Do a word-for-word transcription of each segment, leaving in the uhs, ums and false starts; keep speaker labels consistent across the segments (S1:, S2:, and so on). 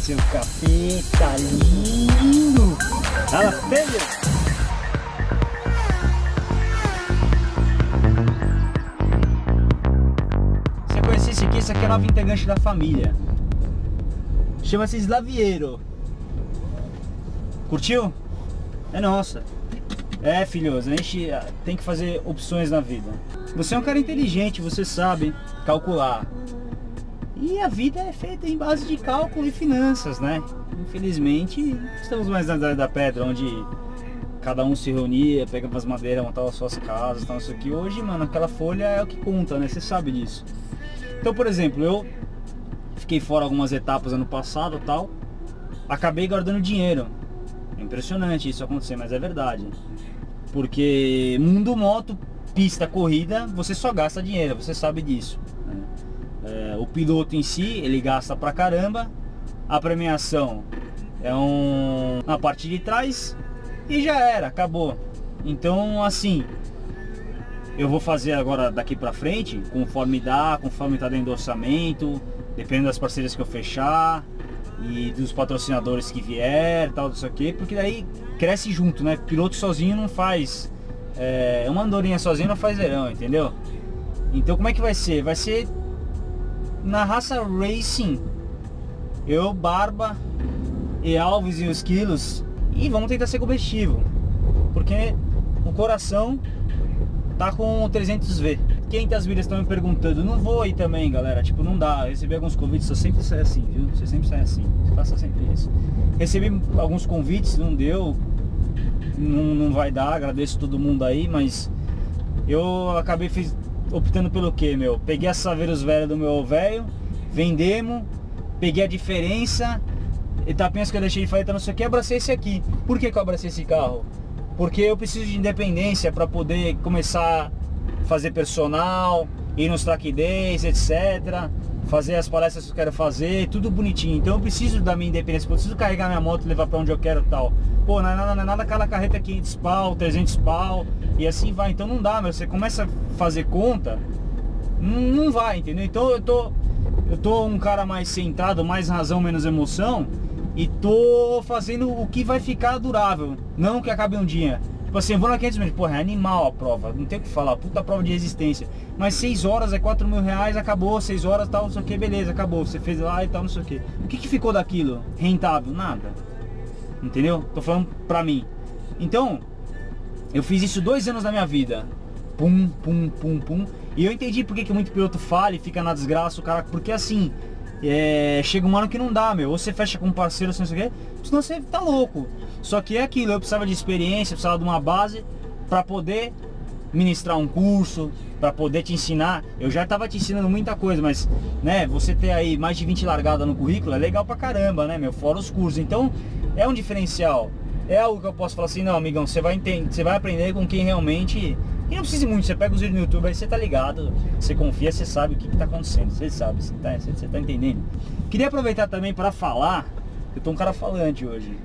S1: seu capeta lindo! Fala, feia! Você conhece esse aqui? Esse aqui é o novo integrante da família. Chama-se Slaviero. Curtiu? É nossa. É, filhos, a gente tem que fazer opções na vida. Você é um cara inteligente, você sabe calcular. E a vida é feita em base de cálculo e finanças, né? Infelizmente, estamos mais na idade da pedra, onde cada um se reunia, pegava as madeiras, montava as suas casas, tal, isso aqui. Hoje, mano, aquela folha é o que conta, né? Você sabe disso. Então, por exemplo, eu fiquei fora algumas etapas ano passado, tal. Acabei guardando dinheiro. É impressionante isso acontecer, mas é verdade. Porque mundo moto, pista, corrida, você só gasta dinheiro, você sabe disso. Né? É, o piloto em si, ele gasta pra caramba. A premiação é um na parte de trás e já era, acabou. Então, assim, eu vou fazer agora daqui pra frente, conforme dá, conforme tá dentro do orçamento, dependendo das parcerias que eu fechar e dos patrocinadores que vier, tal, isso aqui, porque daí cresce junto, né? Piloto sozinho não faz, é, uma andorinha sozinho não faz verão, entendeu? Então como é que vai ser? Vai ser na raça Racing, eu, Barba e Alves e os quilos, e vamos tentar ser competitivo, porque o coração tá com trezentos V. quinhentas milhas estão me perguntando, não vou aí também, galera, tipo, não dá. Eu recebi alguns convites, eu sempre saio assim, viu? Você sempre sai assim, você faça sempre isso. Recebi alguns convites, não deu, não, não vai dar, agradeço todo mundo aí, mas eu acabei fiz, optando pelo que, meu? Peguei as saveiros velhas do meu velho, vendemos, peguei a diferença, etapinhas que eu deixei de fazer, não sei o que, abracei esse aqui. Por que que eu abracei esse carro? Porque eu preciso de independência para poder começar a fazer personal, ir nos track days, etcétera. Fazer as palestras que eu quero fazer, tudo bonitinho. Então eu preciso da minha independência, eu preciso carregar minha moto e levar para onde eu quero e tal. Pô, não é nada, não é nada aquela carreta quinhentos pau, trezentos pau e assim vai. Então não dá, meu. Você começa a fazer conta, não, não vai, entendeu? Então eu tô, eu tô um cara mais centrado, mais razão, menos emoção. E tô fazendo o que vai ficar durável, não que acabe um dia. Tipo assim, eu vou na quinhentos metros, porra, é animal a prova, não tem o que falar, puta prova de resistência. Mas seis horas é quatro mil reais, acabou, seis horas tal, não sei o que, beleza, acabou. Você fez lá e tal, não sei o que. O que que ficou daquilo? Rentável? Nada. Entendeu? Tô falando pra mim. Então, eu fiz isso dois anos da minha vida. Pum, pum, pum, pum. E eu entendi porque que muito piloto falha e fica na desgraça, o cara, porque assim... É, chega um ano que não dá, meu. Ou você fecha com um parceiro, assim, não sei o quê, senão você tá louco. Só que é aquilo, eu precisava de experiência, eu precisava de uma base para poder ministrar um curso, para poder te ensinar. Eu já tava te ensinando muita coisa, mas, né, você ter aí mais de vinte largadas no currículo é legal pra caramba, né, meu? Fora os cursos. Então, é um diferencial. É algo que eu posso falar assim, não, amigão, você vai entender, você vai aprender com quem realmente... E não precisa muito, você pega os vídeos no YouTube, aí você tá ligado, você confia, você sabe o que, que tá acontecendo, você sabe, você tá, você, você tá entendendo. Queria aproveitar também para falar, eu tô um cara falante hoje,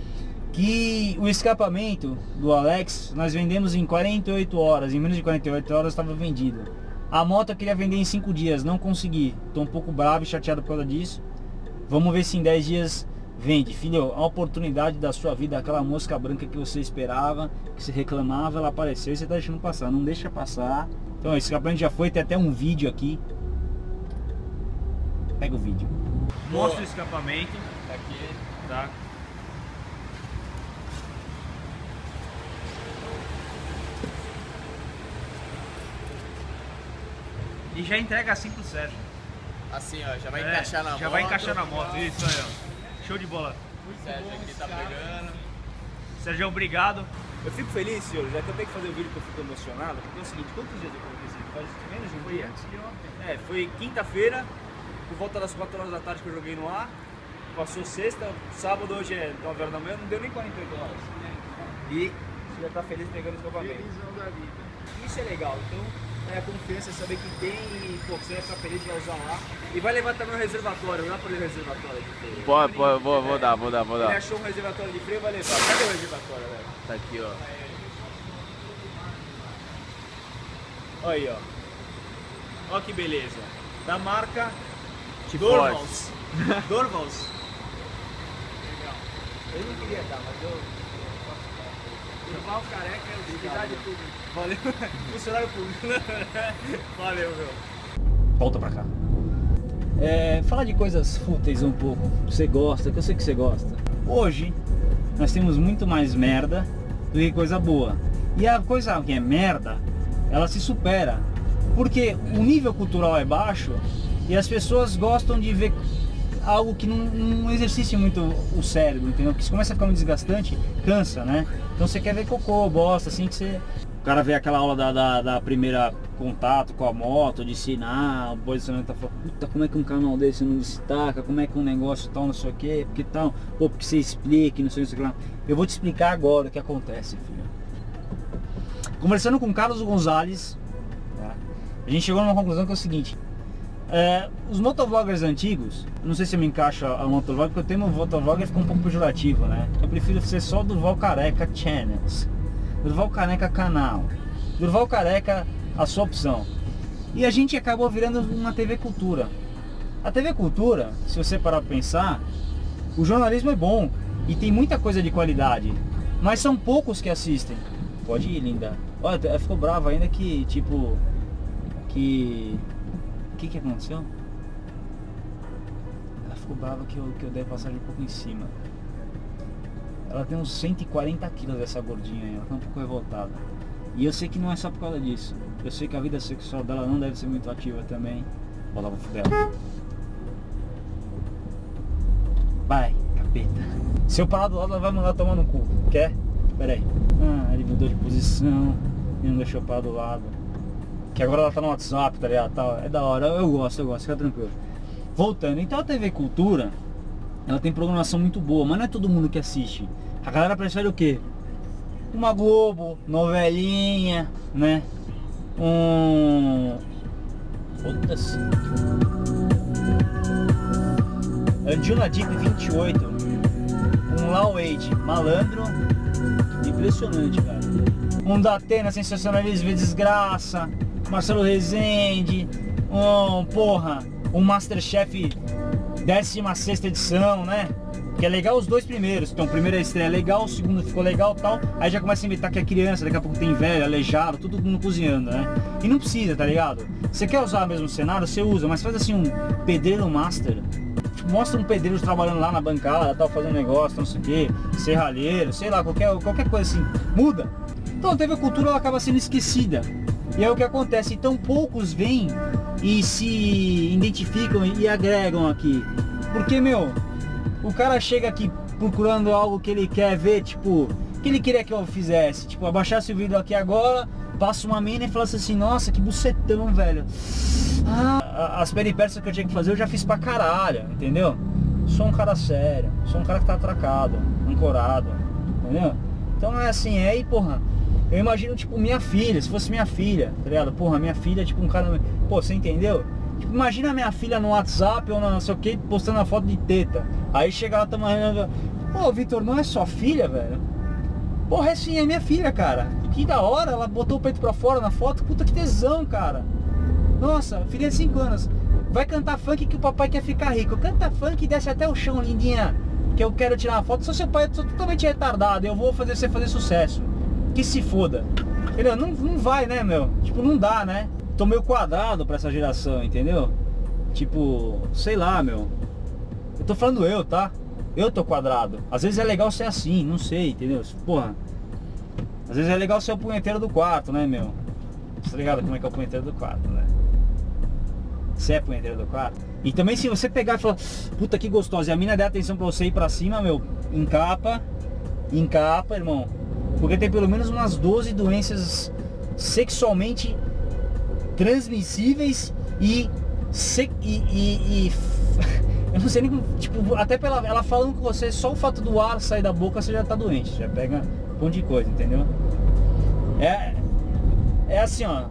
S1: que o escapamento do Alex, nós vendemos em quarenta e oito horas, em menos de quarenta e oito horas estava vendido. A moto eu queria vender em cinco dias, não consegui, tô um pouco bravo e chateado por causa disso. Vamos ver se em dez dias... Vende, filho, a oportunidade da sua vida, aquela mosca branca que você esperava, que você reclamava, ela apareceu e você tá deixando passar, não deixa passar. Então esse escapamento já foi, tem até um vídeo aqui. Pega o vídeo. Mostra o escapamento. Tá aqui, tá? E já entrega assim pro Sérgio.
S2: Assim, ó, já vai
S1: é,
S2: encaixar na
S1: já
S2: moto.
S1: Já vai encaixar na moto, isso aí, ó. Show de bola.
S2: O Sérgio aqui tá pegando.
S1: Sérgio, obrigado. Eu fico feliz, senhor, já que eu tenho que fazer o vídeo que eu fico emocionado, porque é o seguinte, quantos dias eu coloquei esse vídeo? Faz menos de um dia? Antes de ontem. É, foi quinta-feira, por volta das quatro horas da tarde que eu joguei no ar. Passou sexta, sábado, hoje é nove horas da manhã, não deu nem quarenta e oito horas. E você já tá feliz pegando o escapamento.
S2: Felizão da vida.
S1: Isso é legal, então é a confiança, saber que tem e pô, você vai ficar feliz, vai usar lá. E vai levar também o reservatório, dá pra ler o reservatório de freio.
S2: Pô, pô, vou, vou dar, vou dar, vou dar.
S1: Ele achou um reservatório de freio, vai levar. Cadê o reservatório, velho?
S2: Tá aqui, ó.
S1: Olha aí, ó. Olha que beleza. Da marca
S2: Te
S1: Dorvals. Dorvals.
S2: Eu não queria dar, mas eu... Durval Careca é utilidade pública. Valeu. Funcionário público. Valeu, meu.
S1: Volta pra cá. É, falar de coisas fúteis um pouco, que você gosta, que eu sei que você gosta. Hoje, nós temos muito mais merda do que coisa boa. E a coisa que é merda, ela se supera. Porque o nível cultural é baixo e as pessoas gostam de ver algo que não, não exercite muito o cérebro, entendeu? Porque se começa a ficar muito desgastante, cansa, né? Então você quer ver cocô, bosta, assim que você... O cara vê aquela aula da, da, da primeira contato com a moto, de ensinar, o posicionamento, tá falando, puta, como é que um canal desse não destaca, como é que um negócio tal, não sei o que, porque tal, pô, porque você explica, não sei o que lá. Eu vou te explicar agora o que acontece, filho. Conversando com o Carlos Gonzalez, tá? A gente chegou numa conclusão que é o seguinte. É, os motovloggers antigos, não sei se eu me encaixo a motovlog, porque o termo motovlogger ficou um pouco pejorativo, né? Eu prefiro ser só Durval Careca Channels, Durval Careca Canal, Durval Careca a sua opção. E a gente acabou virando uma T V Cultura. A T V Cultura, se você parar pra pensar, o jornalismo é bom e tem muita coisa de qualidade, mas são poucos que assistem. Pode ir, linda. Olha, ela ficou brava ainda que, tipo, que... O que que aconteceu? Ela ficou brava que eu, que eu dei a passagem um pouco em cima. Ela tem uns cento e quarenta quilos dessa gordinha aí, ela tá um pouco revoltada. E eu sei que não é só por causa disso. Eu sei que a vida sexual dela não deve ser muito ativa também. Vou lá, vou fuder ela. Vai, capeta. Se eu parar do lado, ela vai mandar tomar no cu. Quer? Pera aí. Ah, ele mudou de posição e não deixou eu parar do lado. Que agora ela tá no WhatsApp, tá ligado? Tá, é da hora, eu gosto, eu gosto, fica tranquilo. Voltando, então a T V Cultura, ela tem programação muito boa, mas não é todo mundo que assiste. A galera prefere o quê? Uma Globo, novelinha, né? Um... Foda-se. Anjuna Deep vinte e oito. Um Low Age, malandro. Impressionante, cara. Um da Atena, sensacionalismo e desgraça. Marcelo Rezende, um, porra, um Masterchef décima sexta edição, né? Que é legal os dois primeiros. Então, a primeira estreia é legal, o segundo ficou legal e tal. Aí já começa a inventar que é criança, daqui a pouco tem velho, aleijado, todo mundo cozinhando, né? E não precisa, tá ligado? Você quer usar o mesmo cenário, você usa, mas faz assim um pedreiro master. Mostra um pedreiro trabalhando lá na bancada, tal, fazendo negócio, não sei o que, serralheiro, sei lá, qualquer, qualquer coisa assim. Muda. Então a T V Cultura ela acaba sendo esquecida. E é o que acontece, então poucos vêm e se identificam e agregam aqui. Porque, meu, o cara chega aqui procurando algo que ele quer ver, tipo, que ele queria que eu fizesse. Tipo, abaixasse o vídeo aqui agora, passa uma mina e falasse assim, nossa, que bucetão, velho. Ah, as peripécias que eu tinha que fazer eu já fiz pra caralho, entendeu? Sou um cara sério, sou um cara que tá atracado, ancorado, entendeu? Então é assim, é aí, porra. Eu imagino, tipo, minha filha, se fosse minha filha, tá ligado? Porra, minha filha, tipo, um cara... Pô, você entendeu? Tipo, imagina a minha filha no WhatsApp ou não sei o que, postando a foto de teta. Aí chega ela tomando... Pô, Vitor, não é sua filha, velho? Porra, é sim, é minha filha, cara. Que da hora, ela botou o peito pra fora na foto. Puta, que tesão, cara. Nossa, filha de cinco anos. Vai cantar funk que o papai quer ficar rico. Canta funk e desce até o chão, lindinha. Que eu quero tirar uma foto. Só seu pai é totalmente retardado. Eu vou fazer você fazer sucesso. Que se foda. Entendeu? Não, não vai, né, meu? Tipo, não dá, né? Tô meio quadrado pra essa geração, entendeu? Tipo, sei lá, meu. Eu tô falando eu, tá? Eu tô quadrado. Às vezes é legal ser assim, não sei, entendeu? Porra. Às vezes é legal ser o punheteiro do quarto, né, meu? Você tá ligado como é que é o punheteiro do quarto, né? Você é punheteiro do quarto? E também se você pegar e falar, puta que gostosa, e a mina der atenção pra você ir pra cima, meu, encapa, encapa, irmão. Porque tem pelo menos umas doze doenças sexualmente transmissíveis e, se, e, e, e eu não sei nem como, tipo, até pela ela falando com você, só o fato do ar sair da boca você já tá doente, já pega um monte de coisa, entendeu? É, é assim, ó.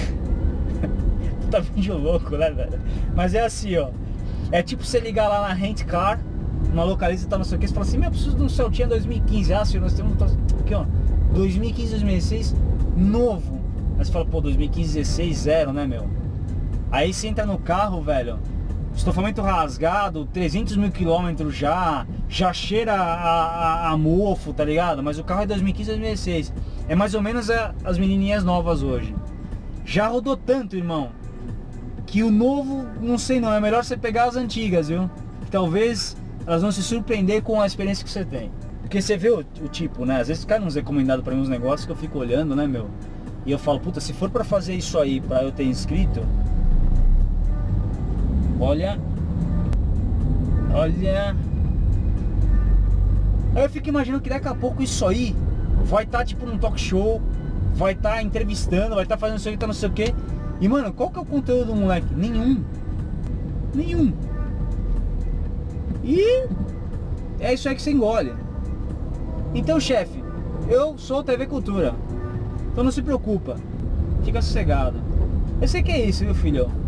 S1: Tá vídeo louco, né, velho? Mas é assim, ó. É tipo você ligar lá na Rent Car, uma localiza e tal, não sei o que, você fala assim, meu, eu preciso de um Celtinha dois mil e quinze. Ah, senhor, nós temos aqui, ó, dois mil e quinze, dois mil e dezesseis, novo. Aí você fala, pô, dois mil e quinze, dezesseis, zero, né, meu? Aí você entra no carro, velho, estofamento rasgado, trezentos mil quilômetros já, já cheira a, a, a mofo, tá ligado? Mas o carro é dois mil e quinze, dois mil e dezesseis. É mais ou menos a, as menininhas novas hoje. Já rodou tanto, irmão, que o novo, não sei não, é melhor você pegar as antigas, viu? Que talvez elas vão se surpreender com a experiência que você tem. Porque você vê o, o tipo, né? Às vezes fica uns recomendados pra mim uns negócios que eu fico olhando, né, meu? E eu falo, puta, se for pra fazer isso aí, pra eu ter inscrito, olha, olha. Aí eu fico imaginando que daqui a pouco isso aí vai estar tá, tipo num talk show, vai estar tá entrevistando, vai estar tá fazendo isso aí, tá não sei o que. E mano, qual que é o conteúdo do moleque? Nenhum. Nenhum. E é isso aí que você engole. Então, chefe, eu sou T V Cultura. Então não se preocupa. Fica sossegado. Eu sei que é isso, viu, filho?